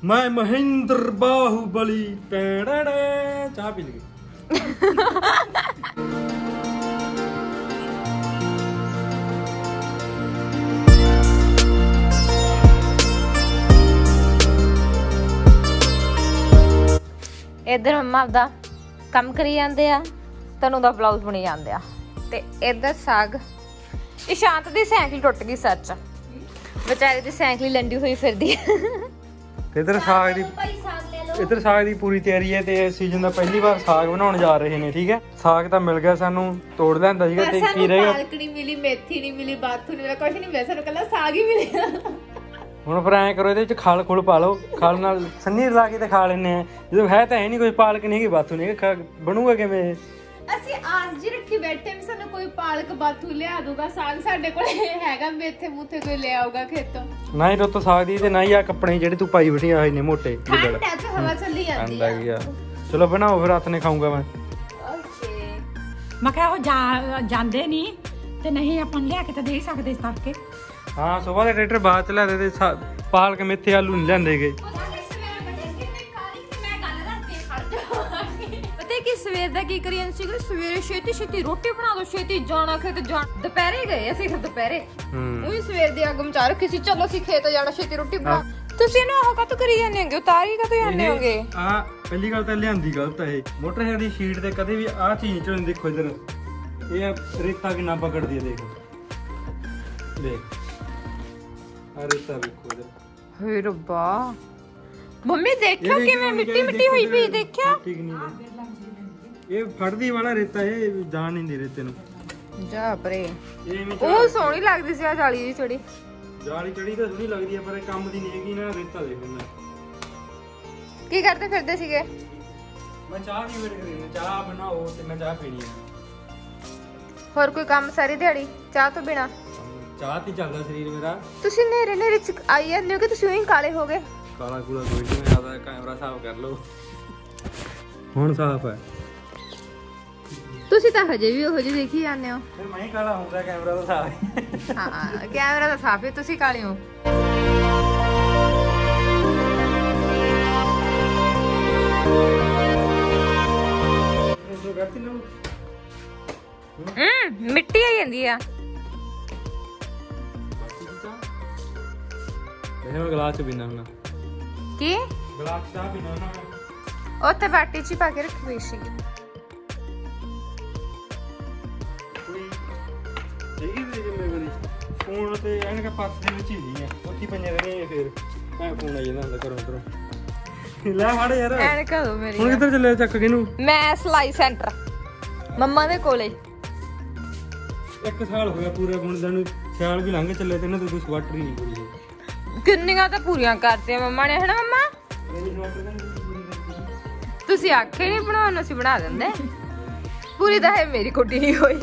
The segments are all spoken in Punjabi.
मैं महेंद्र बाहुबली चाह पी ली। इधर मम्मा आपदा काम करी जाते आ, तनु दा ब्लाउज बुनी जाते आ, ते इधर साग इशांत दी साइकिल टुट गई सच, बेचारे दी साइकिल लंडी हुई फिरदी। इधर साग दी पूरी तैयारी है ते सीजन दा पहली बार साग बनाने जा रहे हैं। ठीक है, साग तो मिल गया सानू, तोड़ लियांदा सीगा ते की रहेगा, पालक नहीं मिली, मेथी नहीं मिली, बाथू नहीं मिला, कुछ नहीं मिला, सानू कल्ला साग ही मिलिया। ਹੁਣ ਫਿਰ ਐਂ ਕਰੋ ਇਹਦੇ ਵਿੱਚ ਖਾਲ ਖੁਲ ਪਾ ਲਓ, ਖਾਲ ਨਾਲ ਸੰਨੀ ਰਲਾ ਕੇ ਤੇ ਖਾ ਲੈਣੇ ਆ। ਜਦੋਂ ਹੈ ਤਾਂ ਹੈ ਨਹੀਂ ਕੋਈ ਪਾਲਕ ਨਹੀਂ ਹੈਗੀ, ਬਾਥੂ ਨਹੀਂ ਹੈਗਾ, ਬਣੂਗਾ ਕਿਵੇਂ? ਅਸੀਂ ਆਸ ਜੀ ਰੱਖੀ ਬੈਠੇ ਵੀ ਸਾਨੂੰ ਕੋਈ ਪਾਲਕ ਬਾਥੂ ਲਿਆ ਦੂਗਾ, ਸਾਗ ਸਾਡੇ ਕੋਲ ਹੈਗਾ, ਮੇਥੇ ਮੂਥੇ ਕੋਈ ਲੈ ਆਊਗਾ ਖੇਤੋਂ। ਨਾ ਹੀ ਰੋਤੋਂ ਸਾਗ ਦੀ ਤੇ ਨਾ ਹੀ ਆ ਕੱਪੜੇ ਜਿਹੜੇ ਤੂੰ ਪਾਈ ਬੈਠੀ ਆ ਇੰਨੇ ਮੋਟੇ, ਠੰਡ ਹੈ ਤੇ ਹਵਾ ਚੱਲੀ ਜਾਂਦੀ ਆ। ਲੱਗ ਗਿਆ, ਚਲੋ ਬਣਾਓ ਫਿਰ, ਹੱਥ ਨੇ ਖਾਊਂਗਾ ਮੈਂ। ਓਕੇ, ਮੈਂ ਕਿਹਾ ਉਹ ਜਾਂਦੇ ਨਹੀਂ ਤੇ ਨਹੀਂ ਆਪਾਂ ਲਿਆ ਕੇ ਤਾਂ ਦੇ ਸਕਦੇ ਤੜਕੇ। ਹਾਂ, ਸੁਬਾਹ ਦੇ ਟਰੈਕਟਰ ਬਾਅਦ ਚ ਲੈਦੇ ਤੇ ਪਾਲਕ ਮੇਥੇ ਆਲੂ ਨਹੀਂ ਲੈਂਦੇ ਗਏ। ਕਿ ਸਵੇਰ ਦਾ ਕੀ ਕਰੀ ਜਾਂਦੇ ਸੀ, ਸਵੇਰੇ ਛੇਤੀ ਛੇਤੀ ਰੋਟੀ ਬਣਾ ਦੋ, ਛੇਤੀ ਜਾਣਾ ਖੇਤ ਜਾਣ, ਦੁਪਹਿਰੇ ਗਏ ਅਸੀਂ, ਫਿਰ ਦੁਪਹਿਰੇ ਉਹ ਸਵੇਰ ਦੀ ਅੱਗ ਮਚਾ ਰੱਖੀ ਸੀ, ਚਲੋ ਅਸੀਂ ਖੇਤ ਜਾਣਾ, ਛੇਤੀ ਰੋਟੀ ਬਣਾ। ਤੁਸੀਂ ਇਹਨੂੰ ਉਹ ਕਾਹਤੋਂ ਕਰੀ ਜਾਂਦੇ ਹੋਗੇ, ਉਤਾਰੀ ਕਾਹਤੋਂ ਜਾਂਦੇ ਹੋਗੇ? ਆ ਪਹਿਲੀ ਗੱਲ ਤਾਂ ਲਿਆਂਦੀ ਗਲਤ ਹੈ ਇਹ, ਮੋਟਰਸਾਈਕਲ ਦੀ ਸ਼ੀਟ ਤੇ ਕਦੇ ਵੀ ਆਹ ਚੀਜ਼ ਚੋਂ ਦੇਖੋ, ਇਧਰ ਇਹ ਰੇਤਾ ਕਿੰਨਾ ਪਕੜਦੀ ਹੈ, ਦੇਖ ਆ ਰੇਤਾ ਵੇਖੋ ਇਧਰ। ਹੇ ਰੱਬਾ, ਮੰਮੀ ਦੇਖਿਓ ਕਿਵੇਂ ਮਿੱਟੀ ਮਿੱਟੀ ਹੋਈ ਪਈ, ਦੇਖਿਆ? ਇਹ ਫੜਦੀ ਵਾਲਾ ਰੇਤਾ, ਇਹ ਜਾਣ ਨਹੀਂ ਦੇ ਰੇਤੇ ਨੂੰ। ਜਾ ਪਰੇ, ਉਹ ਸੋਹਣੀ ਲੱਗਦੀ ਸੀ ਆ ਜਾਲੀ ਦੀ ਚੜੀ, ਜਾਲੀ ਚੜੀ ਤਾਂ ਸੋਹਣੀ ਲੱਗਦੀ ਆ, ਪਰ ਇਹ ਕੰਮ ਦੀ ਨਹੀਂ ਹੈਗੀ ਨਾ। ਰੇਤਾ ਦੇਖ ਮੈਂ ਕੀ ਕਰਦੇ ਫਿਰਦੇ ਸੀਗੇ? ਮੈਂ ਚਾਹ ਦੀ ਵੇਟ ਕਰੀ, ਚਾਹ ਬਣਾਓ ਤੇ ਮੈਂ ਚਾਹ ਪੀਣੀ ਆ। ਹੋਰ ਕੋਈ ਕੰਮ ਸਾਰੀ ਦਿਹਾੜੀ ਚਾਹ ਤੋਂ ਬਿਨਾ? ਚਾਹ ਤੇ ਚੱਲਦਾ ਸਰੀਰ ਮੇਰਾ। ਤੁਸੀਂ ਨੇਰੇ ਨੇਰੇ ਚ ਆਈ ਜਾਂਦੇ ਹੋ ਕਿ ਤੁਸੀਂ ਉਹੀ ਕਾਲੇ ਹੋ ਗਏ? ਕਾਲਾ ਕੂਲਾ ਕੋਈ ਨਹੀਂ, ਮੈਂ ਆਦਾ ਕੈਮਰਾ ਸਾਫ਼ ਕਰ ਲਓ, ਹੁਣ ਸਾਫ਼ ਹੈ। ਤੁਸੀਂ ਤਾਂ ਹਜੇ ਵੀ ਉਹੋ ਜਿਹੇ ਦੇਖੀ ਜਾਂਦੇ ਹੋ। ਫਿਰ ਮੈਂ ਹੀ ਕਾਲਾ ਹੁੰਦਾ, ਕੈਮਰਾ ਤਾਂ ਸਾਫ਼ ਹੈ। ਹਾਂ, ਕੈਮਰਾ ਤਾਂ ਸਾਫ਼ ਹੈ, ਤੁਸੀਂ ਕਾਲੇ ਹੋ। ਮਿੱਟੀ ਆ ਜਾਂਦੀ ਆ। ਮੈਂ ਗਲਾਸ ਚ ਪੀਣਾ ਹੁਣ। ਕੀ ਗਲਾਸ ਚਾਹ ਪੀਣਾ ਨਾ, ਉੱਥੇ ਬਾਟੀ ਚ ਪਾ ਕੇ ਰੱਖੀ ਹੋਈ ਸੀ। ਫੋਨ ਤੇ ਐਨਕ ਪੱਸ ਦੇ ਵਿੱਚ ਹੀ ਨਹੀਂ ਆ, ਉੱਥੇ ਪਈਆਂ ਰਹਿਣੀਆਂ। ਫਿਰ ਮੈਂ ਫੋਨ ਆ ਜਾਂਦਾ ਹੁੰਦਾ ਘਰੋਂ ਉੱਧਰੋਂ। ਲੈ ਫੜ ਯਾਰ, ਐਨਕ ਦੋ ਮੇਰੀ। ਹੁਣ ਕਿੱਧਰ ਚੱਲੇ ਚੱਕ ਕੇ ਨੂੰ? ਮੈਂ ਸਿਲਾਈ ਸੈਂਟਰ ਮੰਮਾ ਦੇ ਕੋਲੇ। 1 ਸਾਲ ਹੋ ਗਿਆ ਪੂਰਾ ਗੁੰਦਿਆਂ ਨੂੰ, ਸਿਆਲ ਵੀ ਲੰਘ ਚੱਲੇ ਤੇ ਇਹਨਾਂ ਤੋਂ ਕੋਈ ਸਵਾਟਰ ਹੀ ਨਹੀਂ ਪੂਰੀ। ਕਿੰਨੀਆਂ ਤਾਂ ਪੂਰੀਆਂ ਕਰਤੀਆਂ ਮੰਮਾ ਨੇ, ਹਨਾ ਮੰਮਾ? ਤੁਸੀਂ ਆਖੇ ਨਹੀਂ ਬਣਾਉਣ, ਅਸੀਂ ਬਣਾ ਦਿੰਦੇ। ਪੂਰੀ ਤਾਂ ਹੈ ਮੇਰੀ ਕੋਟੀ ਨਹੀਂ ਹੋਈ।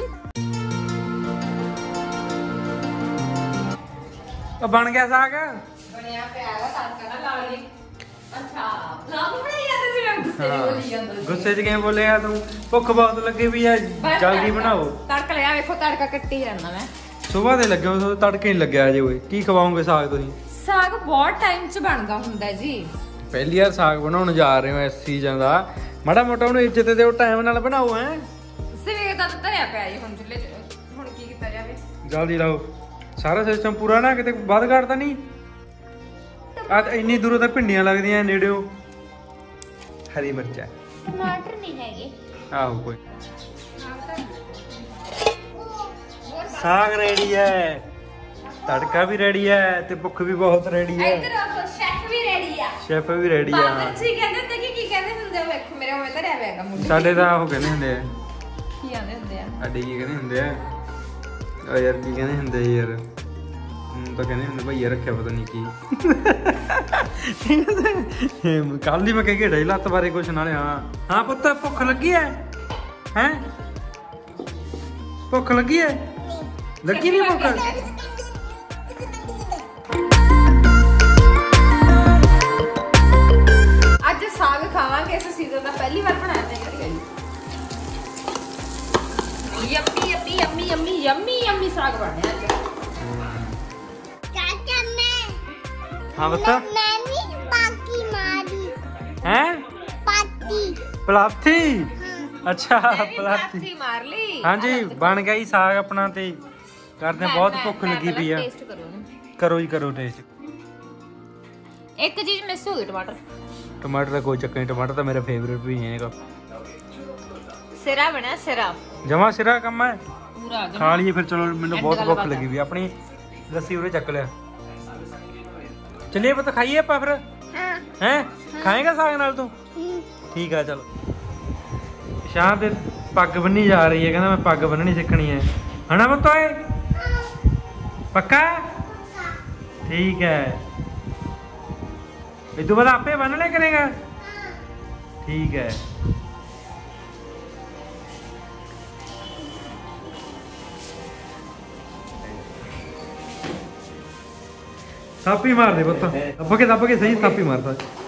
ਬਣ ਗਿਆ ਸਾਗ, ਬਣਿਆ ਪਿਆ ਹੈ, ਤੜਕਾ ਨਾ ਲਾ ਲਈ। ਅੱਛਾ, ਲਾਭ ਬਣਾਈ ਜਾਂਦੇ ਸੀ, ਮੈਂ ਗੁੱਸੇ ਚ ਬੋਲੀ ਜਾਂਦਾ ਸੀ। ਗੁੱਸੇ ਚ ਕਿਵੇਂ ਬੋਲੇਗਾ ਤੂੰ? ਭੁੱਖ ਬਹੁਤ ਲੱਗੀ ਵੀ ਆ, ਜਲਦੀ ਬਣਾਓ। ਤੜਕਾ ਲਿਆ, ਵੇਖੋ ਤੜਕਾ ਕੱਟੀ ਜਾਂਦਾ ਮੈਂ। ਸੁਬਾਹ ਦੇ ਲੱਗੇ ਹੋ, ਤੜਕੇ ਨਹੀਂ ਲੱਗਿਆ ਅਜੇ। ਓਏ ਕੀ ਖਵਾਓਗੇ ਸਾਗ ਤੁਸੀਂ? ਸਾਗ ਬਹੁਤ ਟਾਈਮ ਚ ਬਣਦਾ ਹੁੰਦਾ ਜੀ। ਪਹਿਲੀ ਵਾਰ ਸਾਗ ਬਣਾਉਣ ਜਾ ਰਹੇ ਹੋ ਇਸ ਸੀਜ਼ਨ ਦਾ, ਮਾੜਾ ਮੋਟਾ ਉਹਨੂੰ ਇੱਜ਼ਤ ਦਿਓ, ਟਾਈਮ ਨਾਲ ਬਣਾਓ। ਹੈ ਸਵੇਰ ਦਾ ਧਰਿਆ ਪਿਆ ਜੀ ਹੁਣ ਚੁੱਲ੍ਹੇ 'ਚ, ਹੁਣ ਕੀ ਕੀਤਾ ਜਾਵੇ? ਜਲਦੀ ਲਾਓ, ਸਾਰਾ ਸਿਸਟਮ ਪੂਰਾ ਨਾ ਕਿਤੇ ਵੱਧ ਘੱਟ ਤਾਂ ਨਹੀਂ। ਆ ਇੰਨੀ ਦੂਰੋਂ ਤਾਂ ਭਿੰਡੀਆਂ ਲੱਗਦੀਆਂ, ਨੇੜਿਓ ਹਰੀ ਮਿਰਚਾਂ, ਟਮਾਟਰ ਨਹੀਂ ਹੈਗੇ। ਆਹੋ ਕੋਈ ਸਾਗ ਰੈਡੀ ਹੈ, ਤੜਕਾ ਵੀ ਰੈਡੀ ਹੈ ਤੇ ਭੁੱਖ ਵੀ ਬਹੁਤ ਰੈਡੀ ਹੈ। ਇੱਧਰ ਆਓ, ਸ਼ੈਫ ਵੀ ਰੈਡੀ ਆ। ਸ਼ੈਫ ਵੀ ਰੈਡੀ ਆ। ਬਾਬਾ ਜੀ ਕਹਿੰਦੇ ਹੁੰਦੇ ਕਿ ਕੀ ਕਹਿੰਦੇ ਹੁੰਦੇ, ਵੇਖੋ ਮੇਰੇ ਕੋਲ ਧਰਿਆ ਪਿਆਗਾ ਮੁੰਡੇ। ਸਾਡੇ ਤਾਂ ਉਹ ਕਹਿੰਦੇ ਹੁੰਦੇ ਆ, ਕੀ ਆਂਦੇ ਹੁੰਦੇ ਆ? ਸਾਡੇ ਕੀ ਕਹਿੰਦੇ ਹੁੰਦੇ ਆ, ਓ ਯਾਰ ਕੀ ਕਹਿੰਦੇ ਹੁੰਦੇ ਯਾਰ, ਤਾਂ ਕਹਿੰਦੇ ਹੁੰਦੇ ਭਈਆ ਰੱਖਿਆ ਪਤਾ ਨਹੀਂ ਕੀ। ਕੱਲ ਹੀ ਮੈਂ ਕਹਿ ਕੇ ਢਾਈ ਲੱਤ ਬਾਰੇ ਕੁਛ ਨਾਲੇ। ਹਾਂ ਪੁੱਤ, ਭੁੱਖ ਲੱਗੀ ਹੈ? ਹੈਂ, ਭੁੱਖ ਲੱਗੀ ਹੈ? ਲੱਗੀ ਨਹੀਂ ਭੁੱਖ? ਅੱਜ ਸਾਗ ਖਾਵਾਂਗੇ, ਇਸ ਸੀਜ਼ਨ ਦਾ ਪਹਿਲੀ ਵਾਰ ਬਣਾਇਆ ਤੇ yummy yummy yummy yummy yummy yummy ਸਾਗ ਬਣਿਆ ਅੱਜ। हाँ बता। ਪਲਾਥੀ ਅੱਛਾ ਪਲਾਥੀ ਪਲਾਥੀ ਮਾਰ ਲਈ ਹਾਂਜੀ ਬਣ ਗਿਆ ਜੀ ਸਾਗ ਆਪਣਾ ਤੇ ਕਰਦੇ ਹਾਂ, ਬਹੁਤ ਭੁੱਖ ਲੱਗੀ ਪਈ ਆ। ਟੇਸਟ ਕਰੋ ਇਹਨੂੰ। ਕਰੋ ਜੀ ਕਰੋ ਟੇਸਟ। ਇੱਕ ਚੀਜ਼ ਮਿਸ ਹੋ ਗਈ, ਟਮਾਟਰ। ਟਮਾਟਰ ਦਾ ਕੋਈ ਚੱਕਰ ਨਹੀਂ, ਟਮਾਟਰ ਤਾਂ ਮੇਰਾ ਫੇਵਰੇਟ ਵੀ ਹੈਗਾ। ਸਿਰਾ ਬਣਿਆ ਸਿਰਾ, ਜਮਾ ਸਿਰਾ ਕੰਮ ਹੈ ਪੂਰਾ ਖਾ ਲਈਏ ਫਿਰ। ਚਲੋ ਮੈਨੂੰ ਬਹੁਤ ਭੁੱਖ ਲੱਗੀ ਵੀ ਆਪਣੀ ਲੱਸੀ ਉਰੇ ਚੱਕ ਲਿਆ। ਚਲਿਏ ਪੁੱਤ ਖਾਈਏ ਆਪਾਂ ਫਿਰ। ਹੈ ਖਾਏਗਾ ਸਾਗ ਨਾਲ ਤੂੰ? ਠੀਕ ਆ ਚਲੋ। ਸ਼ਾਮ ਤੇ ਪੱਗ ਬੰਨੀ ਜਾ ਰਹੀ ਹੈ, ਕਹਿੰਦਾ ਮੈਂ ਪੱਗ ਬੰਨਣੀ ਸਿੱਖਣੀ ਹੈ ਹਨਾ ਪੁੱਤ ਓਏ? ਪੱਕਾ ਠੀਕ ਹੈ। ਇਹ ਤੋਂ ਬਾਅਦ ਆਪੇ ਬੰਨ ਲਿਆ ਕਰੇਗਾ? ਠੀਕ ਹੈ। ਥਾਪੀ ਮਾਰ ਦੇ ਪੁੱਤ, ਦੱਬ ਕੇ ਸਹੀ ਥਾਪੀ ਮਾਰਦਾ।